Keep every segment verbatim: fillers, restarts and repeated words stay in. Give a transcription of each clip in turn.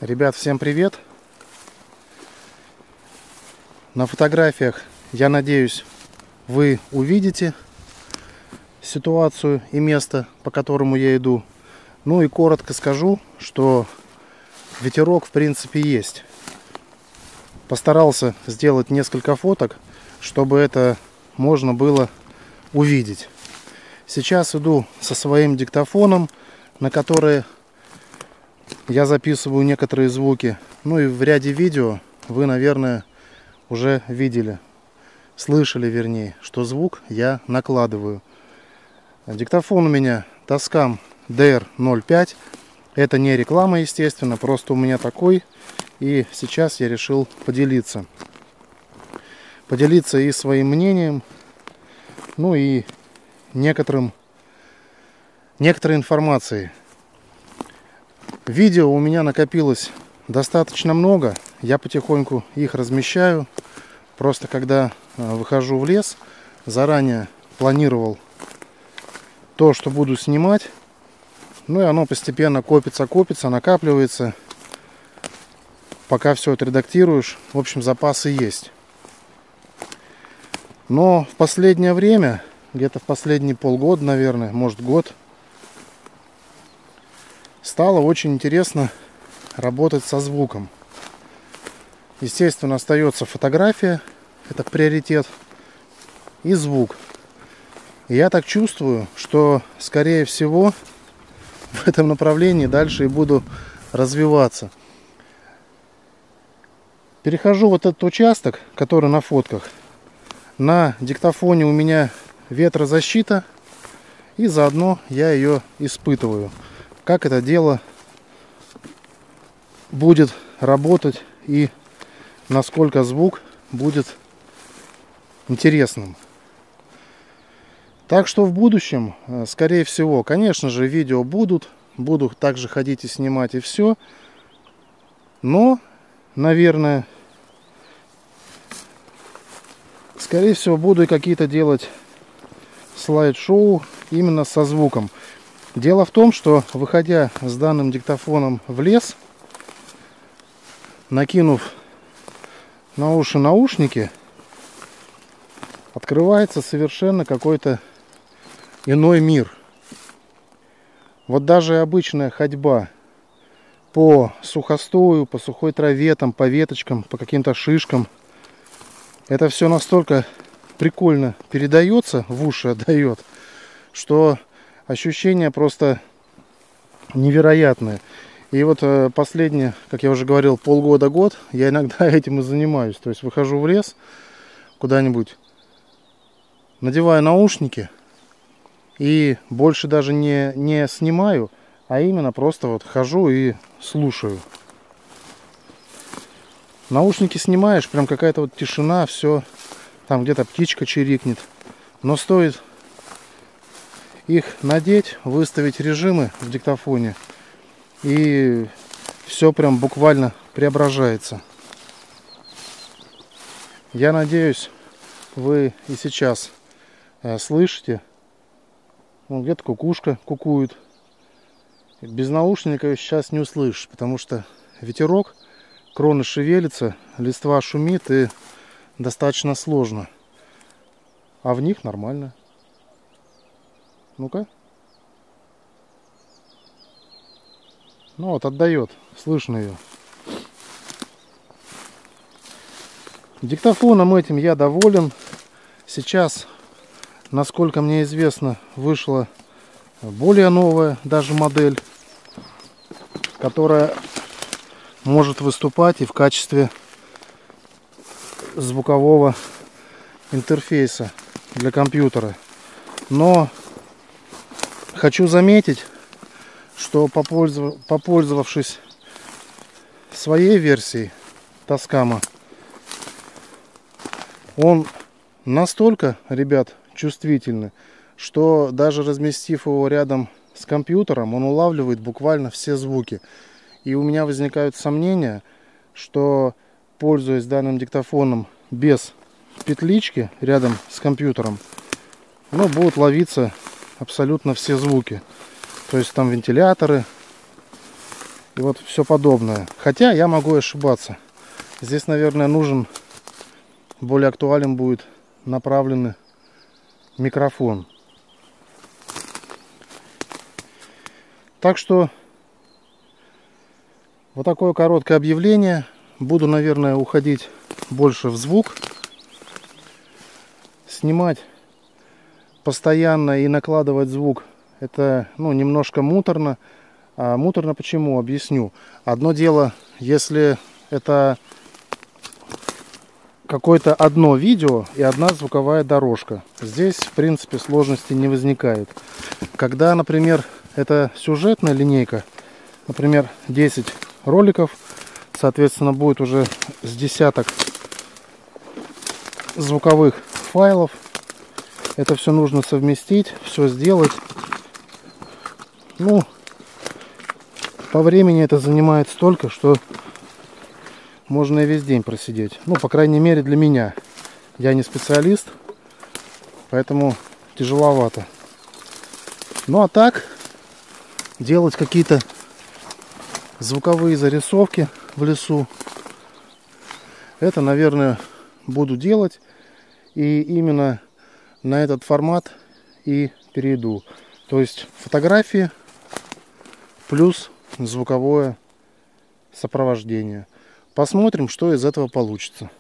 Ребят, всем привет! На фотографиях, я надеюсь, вы увидите ситуацию и место, по которому я иду. Ну и коротко скажу, что ветерок в принципе есть. Постарался сделать несколько фоток, чтобы это можно было увидеть. Сейчас иду со своим диктофоном, на который я записываю некоторые звуки. Ну и в ряде видео вы, наверное, уже видели, слышали, вернее, что звук я накладываю. Диктофон у меня Tascam ди эр ноль пять. Это не реклама, естественно, просто у меня такой. И сейчас я решил поделиться. Поделиться и своим мнением, ну и некоторым, некоторой информацией. Видео у меня накопилось достаточно много. Я потихоньку их размещаю. Просто когда выхожу в лес, заранее планировал то, что буду снимать. Ну и оно постепенно копится, копится, накапливается. Пока все отредактируешь, в общем, запасы есть. Но в последнее время, где-то в последние полгода, наверное, может год, стало очень интересно работать со звуком. Естественно, остается фотография, это приоритет, и звук. И я так чувствую, что, скорее всего, в этом направлении дальше и буду развиваться. Перехожу вот этот участок, который на фотках. На диктофоне у меня ветрозащита, и заодно я ее испытываю. Как это дело будет работать и насколько звук будет интересным. Так что в будущем, скорее всего, конечно же, видео будут. Буду также ходить и снимать и все. Но, наверное, скорее всего, буду и какие-то делать слайд-шоу именно со звуком. Дело в том, что, выходя с данным диктофоном в лес, накинув на уши наушники, открывается совершенно какой-то иной мир. Вот даже обычная ходьба по сухостою, по сухой траве, там, по веточкам, по каким-то шишкам, это все настолько прикольно передается, в уши отдает, что ощущения просто невероятные. И вот последние, как я уже говорил, полгода-год я иногда этим и занимаюсь. То есть выхожу в лес куда-нибудь, надеваю наушники и больше даже не, не снимаю, а именно просто вот хожу и слушаю. Наушники снимаешь, прям какая-то вот тишина, все, там где-то птичка чирикнет. Но стоит их надеть, выставить режимы в диктофоне, и все прям буквально преображается. Я надеюсь, вы и сейчас э, слышите. Ну, где-то кукушка кукует. Без наушников сейчас не услышишь, потому что ветерок, кроны шевелятся, листва шумит, и достаточно сложно. А в них нормально. Ну-ка. Ну вот, отдает. Слышно ее. Диктофоном этим я доволен. Сейчас, насколько мне известно, вышла более новая даже модель, которая может выступать и в качестве звукового интерфейса для компьютера. Но хочу заметить, что попользовавшись своей версией Tascam, он настолько, ребят, чувствительный, что даже разместив его рядом с компьютером, он улавливает буквально все звуки. И у меня возникают сомнения, что, пользуясь данным диктофоном без петлички рядом с компьютером, ну, будут ловиться абсолютно все звуки. То есть там вентиляторы и вот все подобное. Хотя я могу ошибаться. Здесь, наверное, нужен, более актуален будет направленный микрофон. Так что вот такое короткое объявление. Буду, наверное, уходить больше в звук. Снимать постоянно и накладывать звук — это, ну, немножко муторно. А муторно почему? Объясню. Одно дело, если это какое-то одно видео и одна звуковая дорожка. Здесь, в принципе, сложности не возникает. Когда, например, это сюжетная линейка, например, десять роликов, соответственно, будет уже с десяток звуковых файлов. Это все нужно совместить, все сделать. Ну, по времени это занимает столько, что можно и весь день просидеть. Ну, по крайней мере, для меня. Я не специалист, поэтому тяжеловато. Ну, а так, делать какие-то звуковые зарисовки в лесу, это, наверное, буду делать. И именно на этот формат и перейду. То есть фотографии плюс звуковое сопровождение. Посмотрим, что из этого получится.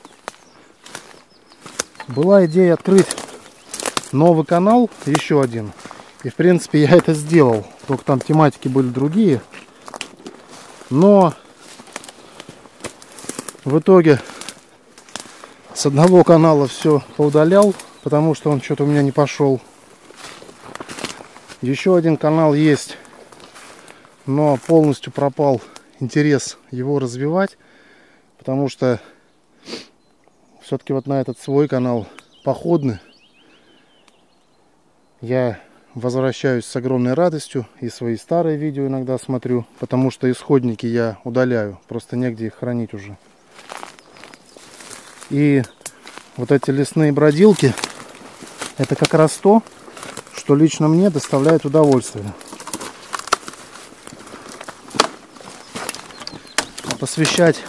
Была идея открыть новый канал, еще один. И, в принципе, я это сделал. Только там тематики были другие. Но в итоге с одного канала все поудалял, потому что он что-то у меня не пошел. Еще один канал есть, но полностью пропал интерес его развивать, потому что все-таки вот на этот свой канал походный я возвращаюсь с огромной радостью, и свои старые видео иногда смотрю, потому что исходники я удаляю, просто негде их хранить уже. И вот эти лесные бродилки — это как раз то, что лично мне доставляет удовольствие. Посвящать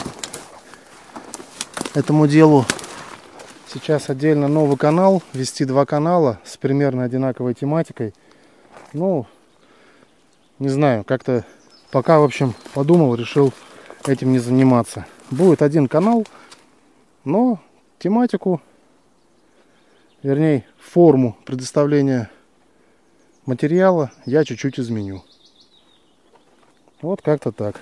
этому делу сейчас отдельно новый канал, вести два канала с примерно одинаковой тематикой. Ну, не знаю, как-то пока, в общем, подумал, решил этим не заниматься. Будет один канал, но тематику, вернее, форму предоставления материала я чуть-чуть изменю. Вот как-то так.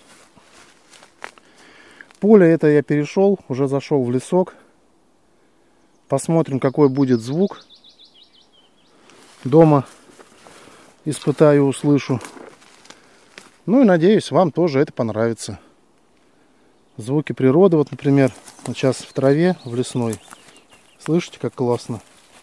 Поле это я перешел, уже зашел в лесок. Посмотрим, какой будет звук. Дома испытаю, услышу. Ну и надеюсь, вам тоже это понравится. Звуки природы, вот, например, вот сейчас в траве, в лесной. Слышите, как классно?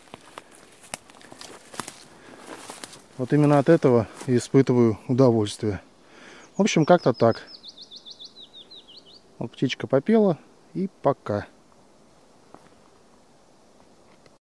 Вот именно от этого и испытываю удовольствие. В общем, как-то так. Вот птичка попела, и пока.